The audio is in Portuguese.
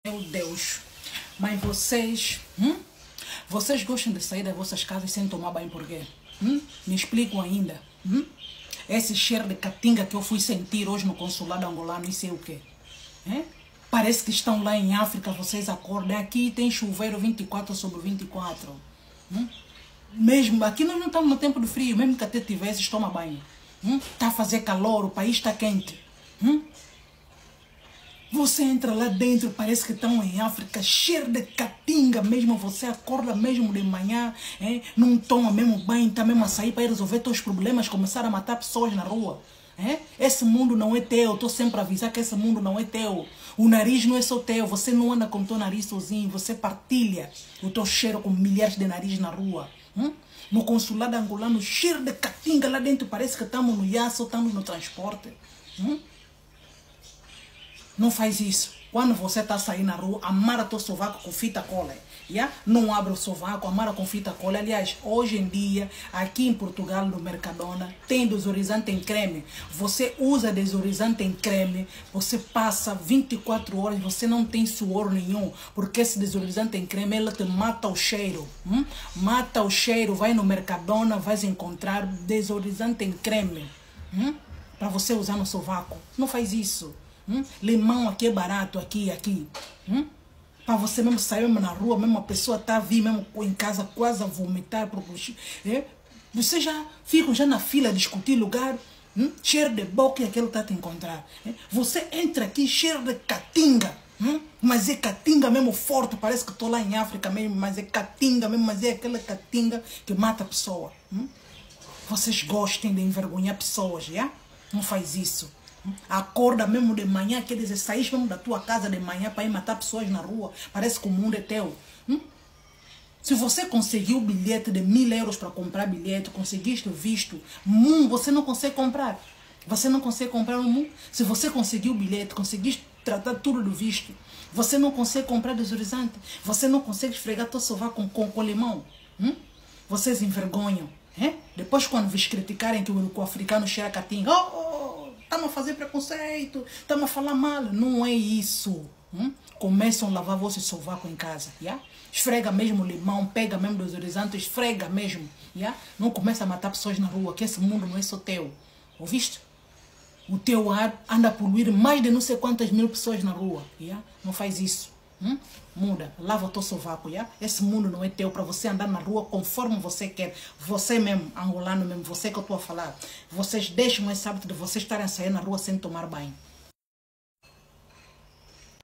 Meu Deus, mas vocês gostam de sair das vossas casas sem tomar banho por quê? Me explicam ainda. Esse cheiro de catinga que eu fui sentir hoje no consulado angolano, não sei o quê. Parece que estão lá em África, vocês acordam. Aqui tem chuveiro 24/24. Mesmo aqui nós não estamos no tempo do frio, mesmo que até tivesse, toma banho. Está a fazer calor, o país está quente. Você entra lá dentro, parece que estão em África, cheiro de catinga mesmo, você acorda mesmo de manhã, não toma mesmo banho, está mesmo a sair para ir resolver teus problemas, começar a matar pessoas na rua. Esse mundo não é teu, estou sempre a avisar que esse mundo não é teu. O nariz não é só teu, você não anda com o teu nariz sozinho, você partilha o teu cheiro com milhares de nariz na rua. No consulado angolano, cheiro de catinga lá dentro, parece que estamos no iaço, estamos no transporte. Não faz isso. Quando você está saindo na rua, amarra teu sovaco com fita cola. Não abre o sovaco, amarra com fita cola. Aliás, hoje em dia, aqui em Portugal, no Mercadona, tem desodorizante em creme. Você usa desodorizante em creme, você passa 24 horas, você não tem suor nenhum, porque esse desodorizante em creme, ele te mata o cheiro. Mata o cheiro, vai no Mercadona, vai encontrar desodorizante em creme. Para você usar no sovaco. Não faz isso. Limão aqui é barato, aqui. Para você mesmo sair mesmo na rua, mesmo a pessoa está a vir mesmo em casa quase a vomitar. Você já fica já na fila discutir lugar, cheiro de boca e aquele está a te encontrar. Você entra aqui, cheiro de catinga. Mas é catinga mesmo forte, parece que estou lá em África mesmo, mas é catinga mesmo, mas é aquela catinga que mata a pessoa. Vocês gostem de envergonhar pessoas, Não faz isso. Acorda mesmo de manhã, quer dizer, saís mesmo da tua casa de manhã para ir matar pessoas na rua. Parece que o mundo é teu. Se você conseguiu o bilhete de 1000 euros para comprar bilhete, conseguiste o visto, você não consegue comprar. Você não consegue comprar um Se você conseguiu o bilhete, conseguiste tratar tudo do visto, você não consegue comprar desodorizante. Você não consegue esfregar teu sovaco com limão. Vocês envergonham. Depois quando vos criticarem que o africano cheira catinga, estamos a fazer preconceito, estamos a falar mal. Não é isso. Começam a lavar vosso sovaco em casa. Esfrega mesmo limão, pega mesmo desodorizante, esfrega mesmo. Não começa a matar pessoas na rua, que esse mundo não é só teu. Ouviste? O teu ar anda a poluir mais de não sei quantas mil pessoas na rua. Não faz isso. Muda, lava o teu sovaco. Esse mundo não é teu para você andar na rua conforme você quer. Você mesmo, angolano mesmo, você que eu estou a falar. Vocês deixam esse hábito de vocês estarem a sair na rua sem tomar banho.